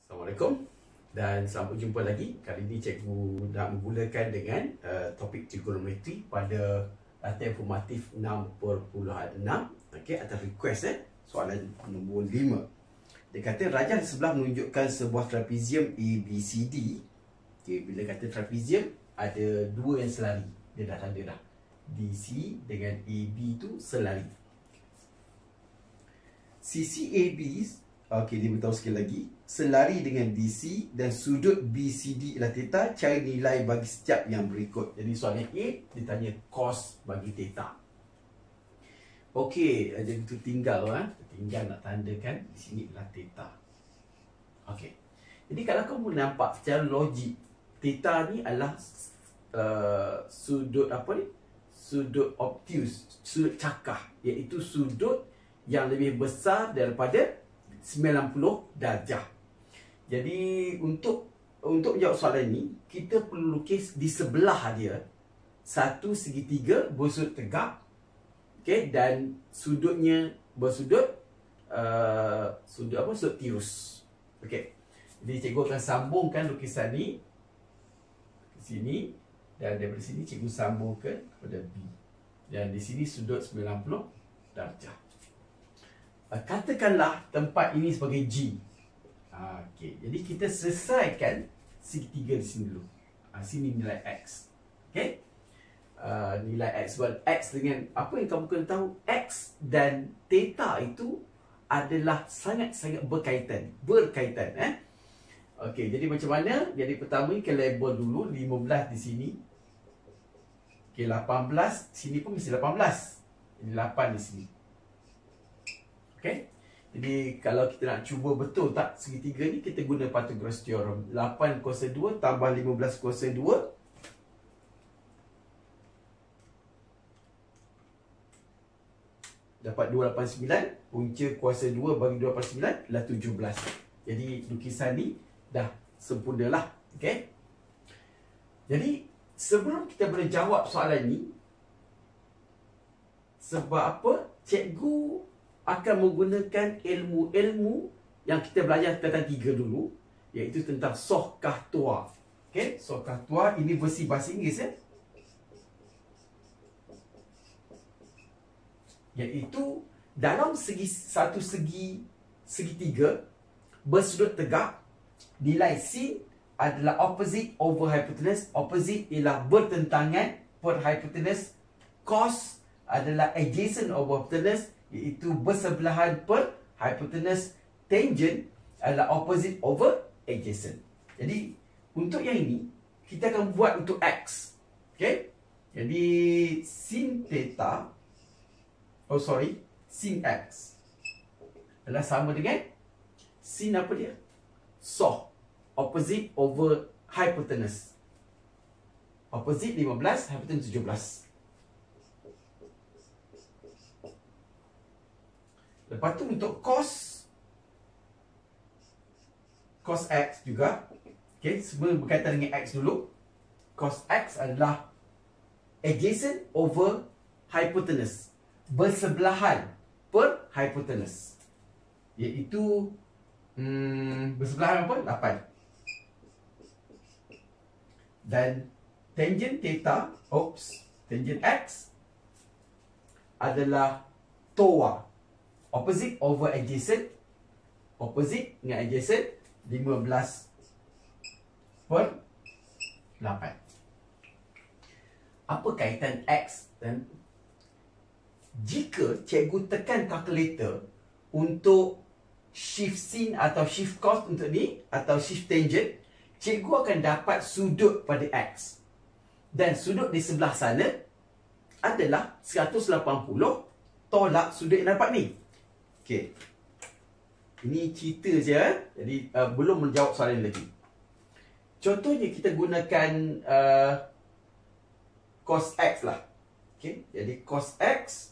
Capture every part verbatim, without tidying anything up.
Assalamualaikum dan selamat berjumpa lagi. Kali ini cikgu nak memulakan dengan uh, topik trigonometri pada latihan formatif enam perpuluhan enam. Okey, atas request eh, soalan nombor lima. Dia kata rajah di sebelah menunjukkan sebuah trapezium A B C D. Okey, bila kata trapezium ada dua yang selari. Dia dah tanda dah. D C dengan A B tu selari. Sisi A B, okey, dia beritahu sekali lagi, selari dengan D C dan sudut B C D ialah theta. Cari nilai bagi setiap yang berikut. Jadi soalan A dia tanya cos bagi theta. Okey, jadi itu tinggal ha? Tinggal nak tandakan di sini ialah theta. Okey. Jadi kalau kamu nampak secara logik, theta ni adalah uh, sudut apa ni? Sudut obtuse, sudut cakah, iaitu sudut yang lebih besar daripada sembilan puluh darjah. Jadi untuk untuk menjawab soalan ini, kita perlu lukis di sebelah dia satu segitiga bersudut tegak, okey, dan sudutnya bersudut uh, sudut apa? Sudut tirus. Okey. Jadi cikgu akan sambungkan lukisan ni ke sini dan daripada sini cikgu sambungkan kepada B. Dan di sini sudut sembilan puluh darjah. Katakanlah tempat ini sebagai G. Okey, jadi kita selesaikan segitiga di sini dulu. Ha, sini nilai X. Okey. Uh, nilai X. Sebab X dengan apa yang kamu kena tahu, X dan theta itu adalah sangat-sangat berkaitan. Berkaitan. Eh? Okey, jadi macam mana? Jadi pertama ni kita label dulu lima belas di sini. Okey, lapan belas. Sini pun mesti lapan belas. Jadi lapan di sini. Okay. Jadi kalau kita nak cuba betul tak segitiga ni, kita guna Pythagoras theorem. lapan kuasa dua tambah lima belas kuasa dua dapat dua ratus lapan puluh sembilan. Punca kuasa dua bagi dua ratus lapan puluh sembilan adalah tujuh belas. Jadi lukisan ni dah sempurna lah. Okay. Jadi sebelum kita boleh jawab soalan ni, sebab apa? Cikgu akan menggunakan ilmu-ilmu yang kita belajar tentang tiga dulu, iaitu tentang sohkah tua. Okey, sohkah tua ini versi bahasa Inggeris ya. Iaitu dalam segi satu segi segitiga bersudut tegak, nilai sin adalah opposite over hypotenuse. Opposite ialah bertentangan per hypotenuse. Cos adalah adjacent over hypotenuse, iaitu bersebelahan per hypotenuse. Tangent adalah opposite over adjacent. Jadi untuk yang ini kita akan buat untuk X. Okay. Jadi sin theta, oh sorry, sin X adalah sama dengan sin apa dia? Soh, opposite over hypotenuse. Opposite lima belas, hypotenuse tujuh belas. Lepas tu untuk cos cos X juga. Okey, semua berkaitan dengan X dulu. Cos X adalah adjacent over hypotenuse. Bersebelahan per hypotenuse. Iaitu hmm, bersebelahan apa? lapan. Dan tangent theta, oops, tangent X adalah toa. Opposite over adjacent. Opposite dengan adjacent, lima belas per lapan. Apa kaitan X dan jika cikgu tekan kalkulator untuk shift sin atau shift cos untuk ni, atau shift tangent, cikgu akan dapat sudut pada X. Dan sudut di sebelah sana adalah seratus lapan puluh tolak sudut yang dapat ni. Okey. Ini cerita saja. Jadi uh, belum menjawab soalan lagi. Contohnya kita gunakan uh, cos X lah. Okey. Jadi cos X.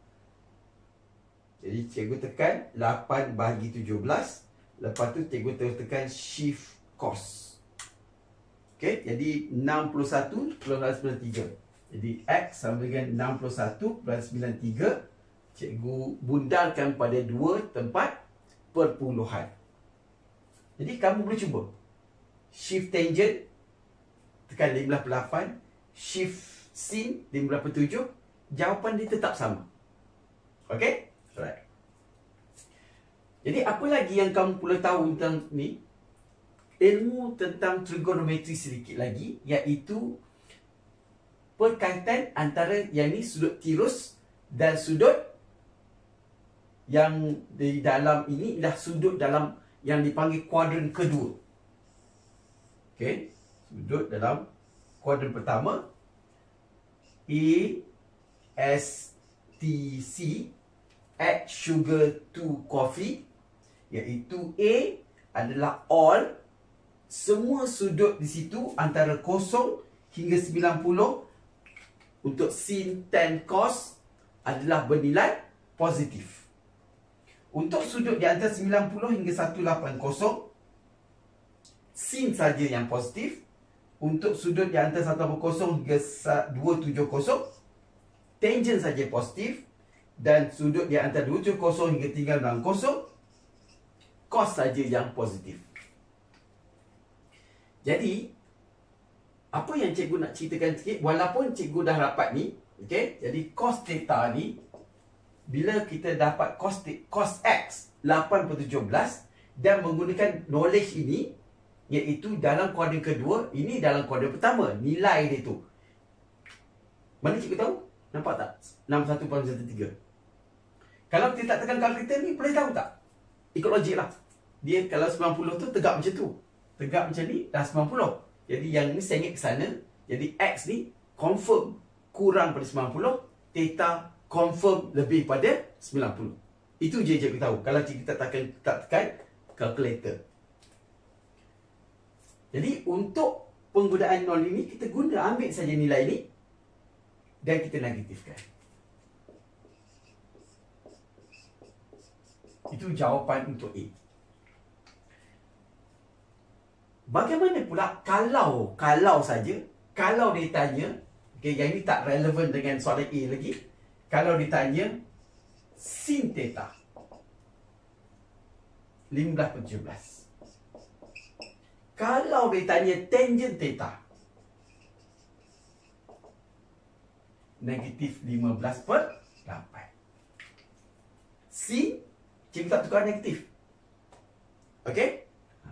Jadi cikgu tekan lapan bahagi tujuh belas. Lepas tu cikgu tekan shift cos. Okey. Jadi enam puluh satu plus sembilan puluh tiga. Jadi X sama dengan enam puluh satu plus sembilan puluh tiga. Cikgu bundarkan pada dua tempat perpuluhan. Jadi kamu boleh cuba. Shift tangent, tekan lima belas perpuluhan lapan. Shift sin, lima belas perpuluhan tujuh. Jawapan dia tetap sama. Okay? Alright. Jadi apa lagi yang kamu perlu tahu tentang ni? Ilmu tentang trigonometri sedikit lagi, iaitu perkaitan antara yang ni sudut tirus dan sudut yang di dalam ini adalah sudut dalam yang dipanggil kuadran kedua. Okey, sudut dalam kuadran pertama E S T C add sugar to coffee, iaitu A adalah all, semua sudut di situ antara kosong hingga sembilan puluh. Untuk sin, tan, cos adalah bernilai positif. Untuk sudut di antara sembilan puluh hingga seratus lapan puluh, sin saja yang positif. Untuk sudut di antara seratus lapan puluh hingga dua ratus tujuh puluh, tangent saja positif. Dan sudut di antara dua ratus tujuh puluh hingga tiga ratus enam puluh, cos saja yang positif. Jadi, apa yang cikgu nak ceritakan sikit, walaupun cikgu dah dapat ni, okay? Jadi cos theta ni, bila kita dapat cos, cos x lapan per tujuh belas dan menggunakan knowledge ini, iaitu dalam kuadran kedua, ini dalam kuadran pertama, nilai dia tu. Mana cikgu tahu? Nampak tak? enam puluh satu perpuluhan satu tiga. Kalau kita tak tekan kalkulator ni, boleh tahu tak? Ikut logik lah. Dia kalau sembilan puluh tu tegak macam tu. Tegak macam ni, dah sembilan puluh. Jadi yang ni sengit ke sana. Jadi X ni confirm kurang pada sembilan puluh. Theta confirm lebih pada sembilan puluh. Itu je cikgu tahu. Kalau cikgu tak tekan, tak tekan kalkulator. Jadi untuk penggunaan nol ini, kita guna ambil saja nilai ni dan kita negatifkan. Itu jawapan untuk A. Bagaimana pula kalau, kalau saja, kalau dia tanya, okay, yang ini tak relevan dengan soalan A lagi. Kalau ditanya sin theta lima belas per tujuh belas. Kalau ditanya tangent theta negatif lima belas per lapan. Sin, cikgu tak tukar negatif. Okey?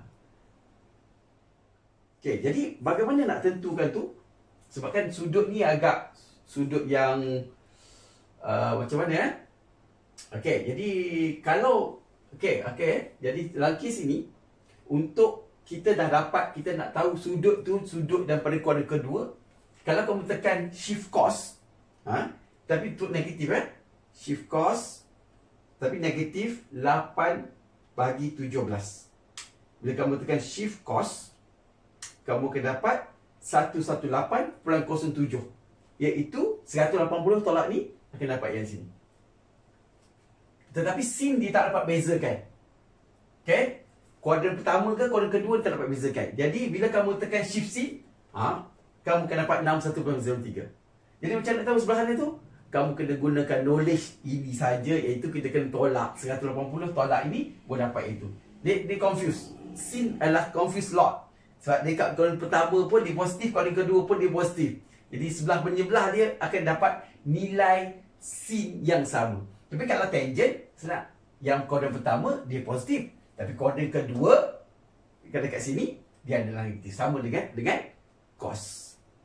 Okey, jadi bagaimana nak tentukan tu? Sebab kan sudut ni agak sudut yang uh, macam mana eh? Okey, jadi kalau okey, okey, jadi dalam kes ini untuk kita dah dapat, kita nak tahu sudut tu sudut daripada kuadran kedua. Kalau kamu tekan shift cos, ha? Tapi tu negatif eh? Shift cos tapi negatif lapan bagi tujuh belas. Bila kamu tekan shift cos, kamu akan dapat seratus lapan belas perpuluhan kosong tujuh. Iaitu seratus lapan puluh tolak ni akan dapat yang sini. Tetapi sin dia tak dapat bezakan. Okay? Kuadran pertama ke kuadran kedua dia tak dapat bezakan. Jadi bila kamu tekan shift sin, ha, kamu akan dapat enam puluh satu perpuluhan kosong tiga. Jadi macam nak tahu sebelah sana tu? Kamu kena gunakan knowledge ini saja, iaitu kita kena tolak seratus lapan puluh tolak ini boleh dapat itu. Dia, dia confuse. Sin adalah confuse lot. Sebab dia kat kuadran pertama pun dia positif, kuadran kedua pun dia positif. Jadi sebelah penyebelah dia akan dapat nilai sin yang sama. Tapi kalau tangent, senang. Yang kuadran pertama dia positif, tapi kuadran kedua dekat sini dia adalah negatif, sama dengan dengan cos.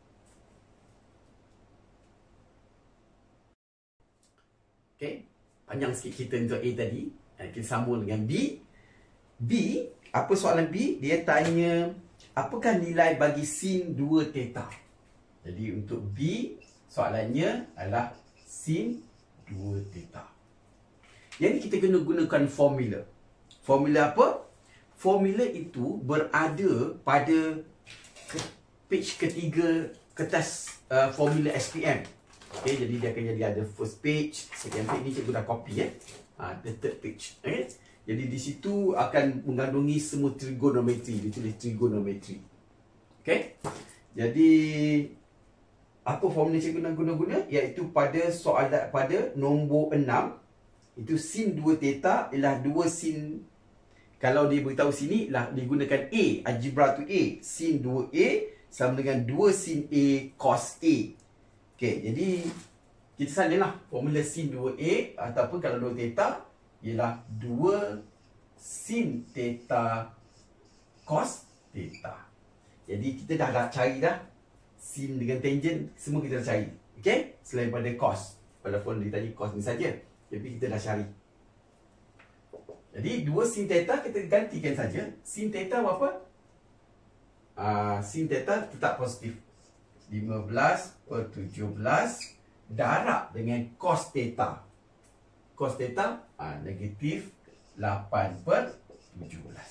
Okay, panjang sikit cerita untuk A tadi. Kita sambung dengan B. B, apa soalan B? Dia tanya, apakah nilai bagi sin dua theta? Jadi untuk B, soalannya adalah sin dua theta. Yang ni kita kena gunakan formula. Formula apa? Formula itu berada pada page ketiga kertas uh, formula S P M. Okay, jadi dia akan jadi ada first page, second page ni cikgu dah copy eh. Ha, the third page. Okay? Jadi di situ akan mengandungi semua trigonometri, ditulis trigonometri. Okay? Jadi apa formula cikgu nak guna-guna? Iaitu pada soalan pada nombor enam, itu sin dua theta ialah dua sin Kalau dia beritahu sini lah digunakan A, algebra tu A, sin dua A sama dengan dua sin A cos A. Okey, jadi kita salinalah formula sin dua A ataupun kalau dua theta ialah dua sin theta cos theta. Jadi kita dah dah cari dah sin dengan tangent, semua kita dah cari. Okey, selain pada cos. Walaupun dia tadi cos ni saja, tapi kita dah cari. Jadi dua sin theta kita gantikan saja. Sin theta berapa? Uh, sin theta tetap positif. lima belas per tujuh belas darab dengan cos theta. Cos theta uh, negatif lapan per tujuh belas.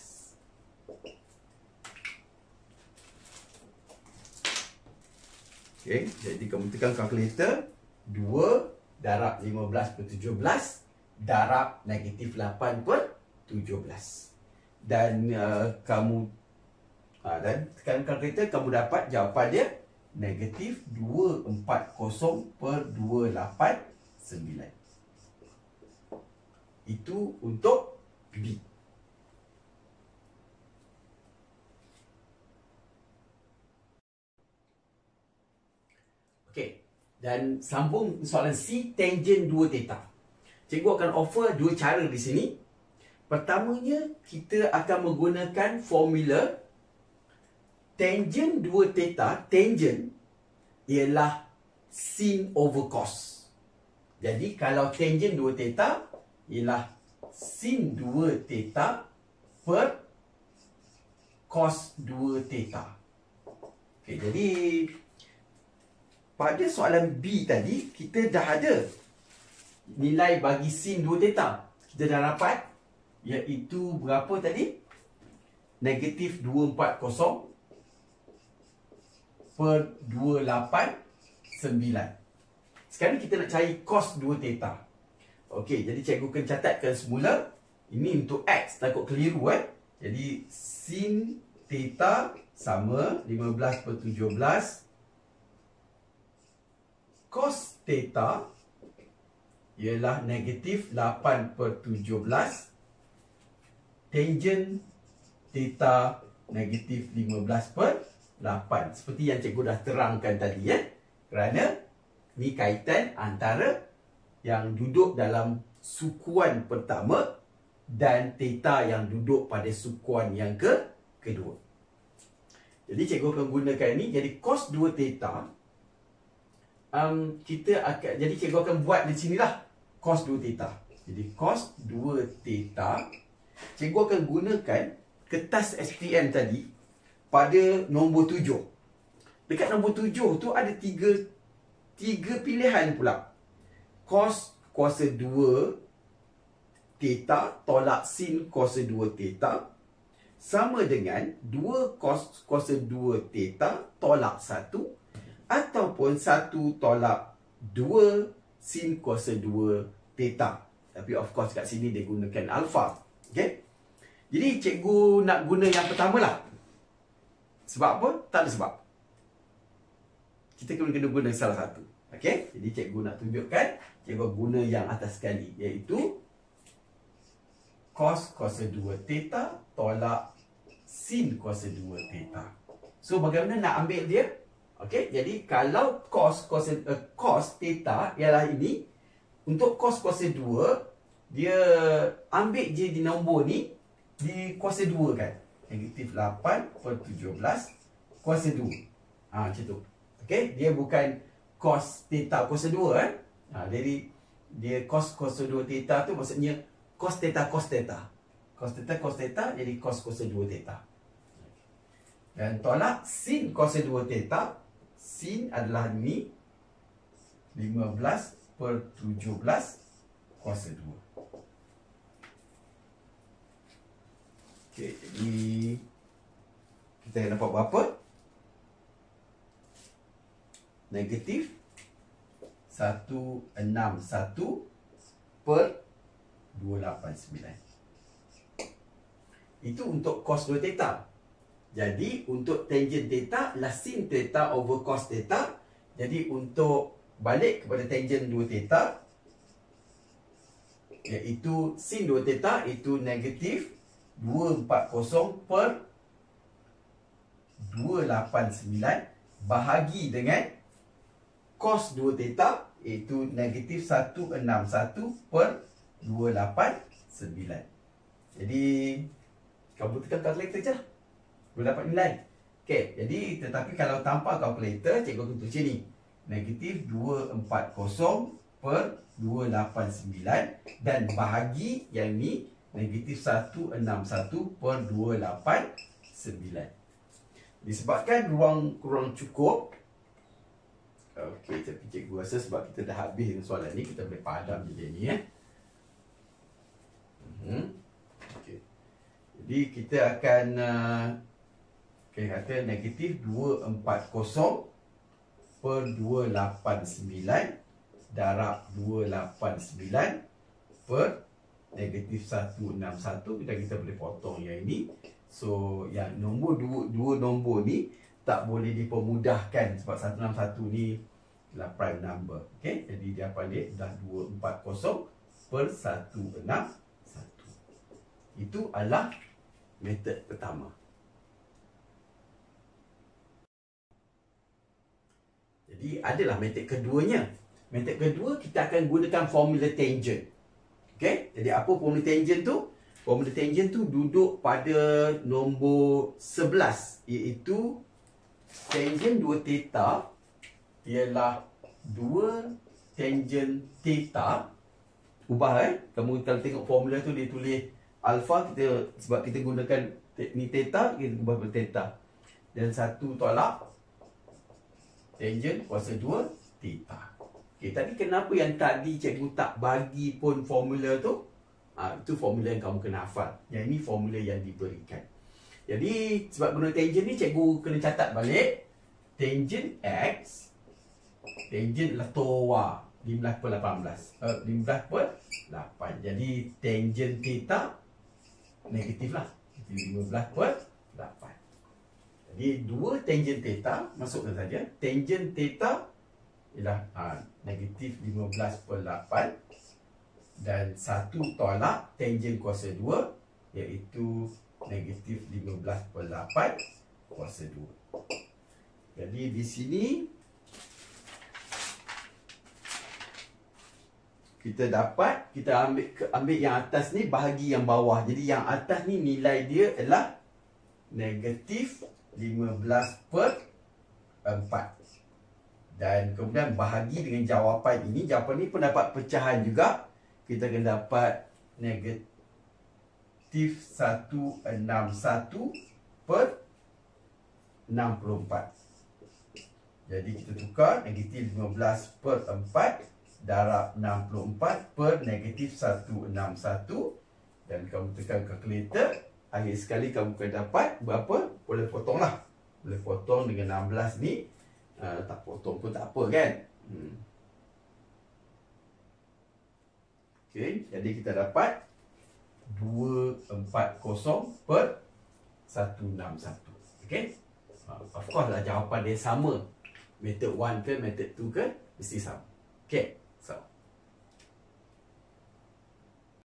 Okey, jadi kamu tekan kalkulator. dua darab lima belas per tujuh belas darab negatif lapan per tujuh belas. Dan uh, kamu uh, dan tekan kalkulator, kamu dapat jawapan dia negatif dua ratus empat puluh per dua ratus lapan puluh sembilan. Itu untuk B. Okey, dan sambung soalan C, tangent dua theta. Cikgu akan offer dua cara di sini. Pertamanya, kita akan menggunakan formula tangent dua theta. Tangent ialah sin over cos. Jadi, kalau tangent dua theta ialah sin dua theta per cos dua theta. Okey, jadi pada soalan B tadi, kita dah ada nilai bagi sin dua theta. Kita dah dapat, iaitu berapa tadi? Negatif dua ratus empat puluh per dua ratus lapan puluh sembilan. Sekarang kita nak cari cos dua theta. Okey, jadi cikgu akan catatkan semula. Ini untuk X, takut keliru eh. Jadi sin theta sama lima belas per tujuh belas. Cos theta ialah negatif lapan per tujuh belas. Tangent theta negatif lima belas per lapan. Seperti yang cikgu dah terangkan tadi ya. Kerana ni kaitan antara yang duduk dalam sukuan pertama dan theta yang duduk pada sukuan yang ke kedua. Jadi cikgu akan gunakan ini. Jadi cos dua theta, um, kita akan, jadi cikgu akan buat di sinilah cos dua theta. Jadi cos dua theta, cikgu akan gunakan kertas S P M tadi pada nombor tujuh. Dekat nombor tujuh tu ada tiga tiga pilihan pula. Cos kuasa dua theta tolak sin kuasa dua theta sama dengan dua cos kuasa dua theta tolak satu ataupun satu tolak dua sin kuasa dua theta. Tapi of course kat sini dia gunakan alpha. Okay? Jadi cikgu nak guna yang pertama lah. Sebab apa? Tak ada sebab. Kita kena kena guna salah satu. Okay? Jadi cikgu nak tunjukkan, cikgu guna yang atas sekali, iaitu cos kuasa dua theta tolak sin kuasa dua theta. So bagaimana nak ambil dia? Okay? Jadi kalau cos kuasa uh, cos theta ialah ini, untuk cos kuasa dua, dia ambil je di nombor ni, di kuasa dua kan. Negatif lapan per tujuh belas kuasa dua. Ha, macam tu. Okay? Dia bukan cos theta kuasa dua kan. Ha, jadi dia cos kuasa dua theta tu maksudnya cos theta cos theta. Cos theta cos theta jadi cos kuasa dua theta. Dan tolak sin kuasa dua theta. Sin adalah ni lima belas per tujuh belas kuasa dua. Okey, jadi kita dapat berapa? Negatif seratus enam puluh satu per dua ratus lapan puluh sembilan. Itu untuk cos dua theta. Jadi untuk tangent theta adalah sin theta over cos theta. Jadi untuk balik kepada tangent dua theta, iaitu sin dua theta itu negatif dua ratus empat puluh per dua ratus lapan puluh sembilan bahagi dengan cos dua theta, iaitu negatif seratus enam puluh satu per dua ratus lapan puluh sembilan. Jadi kamu tekan kalkulator je lah, boleh dapat nilai. Okey, jadi tetapi kalau tanpa kalkulator, cikgu akan tulis sini negatif dua ratus empat puluh per dua ratus lapan puluh sembilan dan bahagi yang ni negatif seratus enam puluh satu per dua ratus lapan puluh sembilan. Disebabkan ruang kurang cukup, okey, tapi cikgu rasa sebab kita dah habis dengan soalan ni, kita boleh padam je dia ni ya. Hmm. Okay. Jadi kita akan uh, kita kata negatif dua ratus empat puluh per dua ratus lapan puluh sembilan darab dua ratus lapan puluh sembilan per negatif seratus enam puluh satu. Kita kita boleh potong yang ini. So yang nombor dua, dua nombor ni tak boleh dipermudahkan sebab seratus enam puluh satu ni adalah prime number. Okay? Jadi dia pandai dah dua ratus empat puluh per seratus enam puluh satu. Itu adalah metod pertama. Jadi adalah metod keduanya. Metod kedua kita akan gunakan formula tangent. Okey, jadi apa formula tangent tu? Formula tangent tu duduk pada nombor sebelas, iaitu tangent dua theta ialah dua tangent theta. Ubah eh. Kamu kalau tengok formula tu dia tulis alpha, kita sebab kita gunakan ni theta, kita ubah pada theta. Dan satu tolak tangent kuasa dua theta. Okey, tapi kenapa yang tadi cikgu tak bagi pun formula tu? Ha, itu formula yang kamu kena hafal. Yang ini formula yang diberikan. Jadi sebab guna tangent ni, cikgu kena catat balik. Tangent X, tangent adalah toa lima belas per lapan belas. Uh, lima belas per lapan. Jadi tangent theta negatif lah. lima belas per lapan. Jadi dua tangent theta, masukkan saja. Tangent theta ialah uh, negatif lima belas per lapan. Dan satu tolak tangent kuasa dua, iaitu negatif lima belas per lapan kuasa dua. Jadi di sini kita dapat, kita ambil ambil yang atas ni bahagi yang bawah. Jadi yang atas ni nilai dia adalah negatif lima belas per empat. Dan kemudian bahagi dengan jawapan ini. Jawapan ini pun dapat pecahan juga. Kita akan dapat negatif seratus enam puluh satu per enam puluh empat. Jadi kita tukar negatif lima belas per empat darab enam puluh empat per negatif seratus enam puluh satu. Dan kamu tekan kalkulator, akhir sekali kamu akan dapat berapa? Boleh potong lah. Boleh potong dengan enam belas ni. uh, Tak potong pun tak apa kan. Hmm. Okay, jadi kita dapat dua ratus empat puluh per seratus enam puluh satu. Okay, uh, of course lah jawapan dia sama. Method one ke method two ke mesti sama. Okay, so